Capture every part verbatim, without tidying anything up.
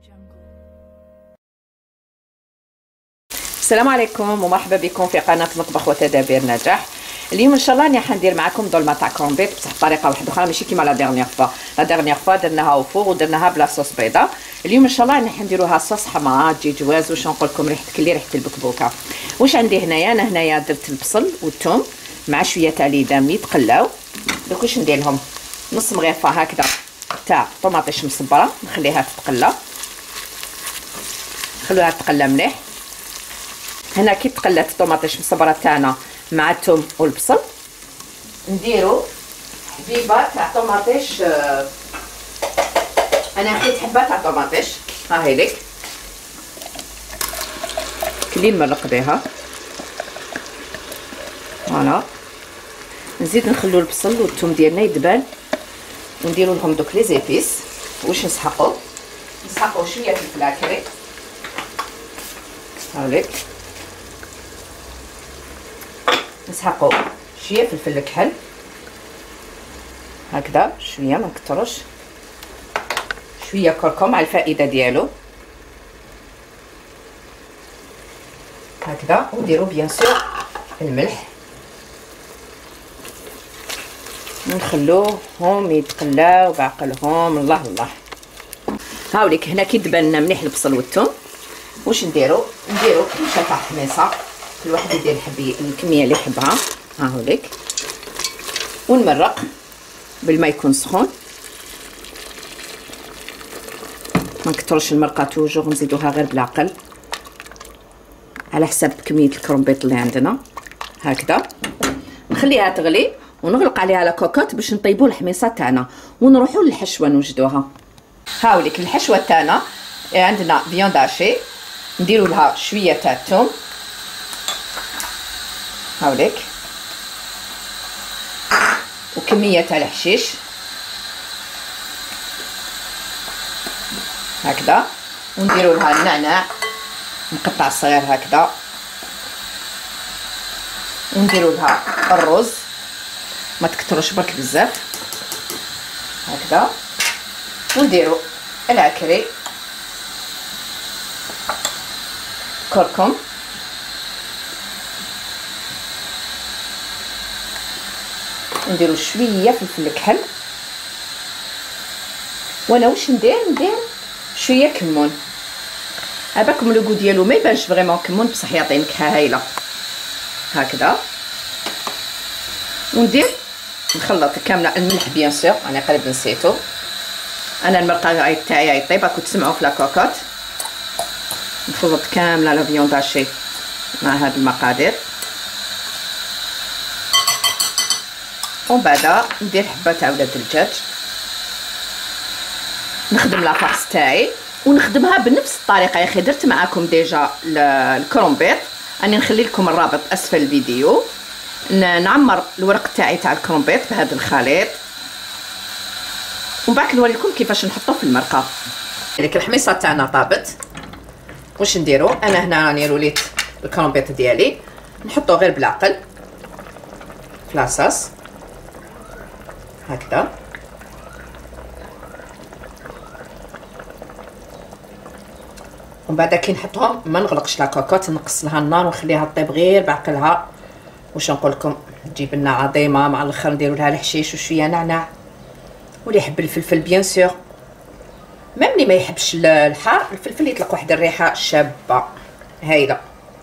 السلام عليكم ومرحبا بكم في قناه مطبخ وتدابير نجاح. اليوم ان شاء الله راني حندير معكم دولمه تاع كرومبيت بصح بطريقه واحده اخرى ماشي كيما لا ديرنيير فوا. لا ديرنيير فوا درناها او فوغ ودرناها بلا صوص بيضاء. اليوم ان شاء الله راني حنديروها صوص حمراء تجي جواز. واش نقول لكم ريحه كلي ريحه البكبوكه. واش عندي هنايا؟ انا هنايا درت البصل والثوم مع شويه تاع ليدام يتقلاو. دوك واش ندير لهم؟ نص مغرفه هكذا تاع طوماطيش مصبره نخليها تتقلى، نخلوها تتقلى مليح. هنا كي تقلات الطوماطيش مصبره تاعنا مع الثوم والبصل نديرو حبيبه تاع طوماطيش. انا خديت حبه تاع طوماطيش ها هي لك كلي نمرق بها. فوالا نزيد نخلو البصل والثوم ديالنا يدبل ونديرو لهم دوك لي زيبيس. واش نسحقو؟ نسحقو شويه فلفل كري هاوليك، نسحقو شويه فلفل الكحل هكذا شويه ما نكثروش، شويه كركم على الفائده ديالو هكذا. ونديرو بيان سور الملح ونخلوهم يتقلاو بعقلهم. الله الله هاوليك هنا كي دبل لنا مليح البصل والثوم واش نديرو؟ نديرو كيشا تاع حميصه، كل واحد يدير الحبي الكميه اللي يحبها هاوليك، ونمرق بالماء يكون سخون. ما نكثرش المرقه توجور، نزيدوها غير بالعقل على حسب كميه الكرومبيط اللي عندنا هكذا. نخليها تغلي ونغلق عليها لا كوكوت باش نطيبوا الحميصه تاعنا ونروحوا للحشوه نوجدوها. هاوليك الحشوه تاعنا عندنا فياند هاشي، نديرو لها شويه تاع الثوم هاوليك وكميه تاع الحشيش هكذا، ونديرو لها النعناع مقطع صغير هكذا، ونديرو لها الرز ما تكثروش برك بزاف هكذا، ونديرو العكري كركم نديرو شويه فلفل الكحل. وانا واش ندير؟ ندير شويه كمون هباكم لوغو ديالو ما يبانش فريمون كمون بصح يعطي نكهه هايله هكذا. وندير نخلط كامله الملح بيان سور انا قريب نسيتو. انا المرقه تاعي يطيب راكم تسمعوا في لاكوكوت. نخلط كامله لا فياند هاشي مع هاد المقادير ومن بعد ندير حبه تاع ولاد الدجاج. نخدم لافاس تاعي ونخدمها بنفس الطريقه يا اخي. درت معاكم ديجا الكرومبيط، راني نخلي لكم الرابط اسفل الفيديو. نعمر الورق تاعي تاع الكرومبيط بهذا الخليط ومن بعد نوريكم كيفاش نحطوه في المرقه. ديك الحميصه تاعنا طابت. واش نديرو؟ انا هنا راني روليت الكرومبيط ديالي نحطو غير بالعقل في لاصاص هكذا. ومن بعد كي نحطهم ما نغلقش لا كوكوت، نقص لها النار ونخليها طيب غير بعقلها. واش نقول لكم؟ تجيب لنا عظيمه. مع الاخر نديرو لها الحشيش وشويه نعناع، واللي يحب الفلفل بيان سور. ميم اللي ما يحبش الحار الفلفل يطلق واحد الريحه شابه هايله.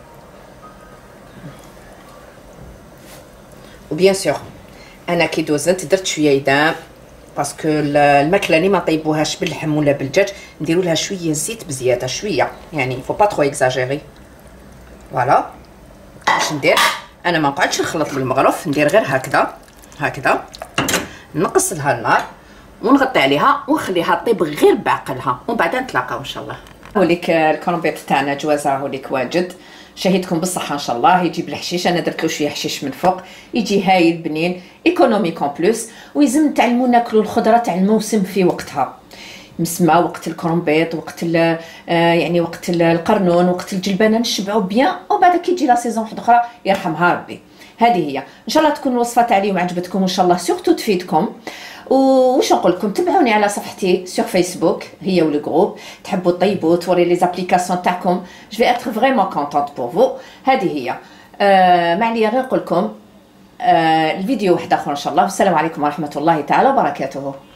وبيان سور انا كي دوزنت درت شويه يدام باسكو الماكله اللي ما طيبوهاش باللحم ولا بالدجاج نديروا لها شويه زيت بزياده شويه، يعني فو با ترو اكزاجيري. فوالا واش ندير؟ انا ما نقعدش نخلط بالمغرف، ندير غير هكذا هكذا، نقص لها النار ونغطي عليها ونخليها طيب غير بعقلها ومن بعد نتلاقاو ان شاء الله. هوليك الكرومبيط تاعنا جوازه هوليك واجد. شهيتكم بالصحه ان شاء الله. يجيب الحشيش، انا درت له شويه حشيش من فوق يجي هايل بنين ايكونوميك اون بلوس. ويلزم نتعلموا ناكلوا الخضره تاع الموسم في وقتها. مسمى وقت الكرومبيط، وقت آه يعني وقت القرنون، وقت الجلبانه نشبعوا بيان. وبعد كي تجي لا سيزون واحده اخرى يرحمها ربي. هذه هي. ان شاء الله تكون الوصفه تاع اليوم عجبتكم وان شاء الله سورتو تفيدكم. وش نقول لكم، تبعوني على صفحتي سور فيسبوك هي ولو جروب، تحبوا طيبوا توري لي زابليكاسيون تاعكم، جو في اتر فريمون كونطونت بور فو. هذه هي. آه ما عليا غير نقول لكم آه الفيديو واحد اخر ان شاء الله. والسلام عليكم ورحمه الله تعالى وبركاته.